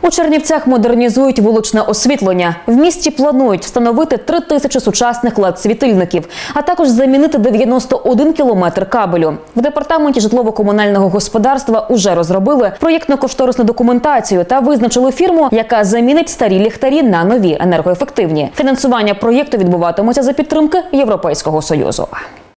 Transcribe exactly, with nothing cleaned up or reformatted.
У Чернівцях модернізують вуличне освітлення. В місті планують встановити три тисячі сучасних лед-світильників, а також замінити дев'яносто один кілометр кабелю. В департаменті житлово-комунального господарства уже розробили проєктно-кошторисну документацію та визначили фірму, яка замінить старі ліхтарі на нові енергоефективні. Фінансування проєкту відбуватиметься за підтримки Європейського Союзу.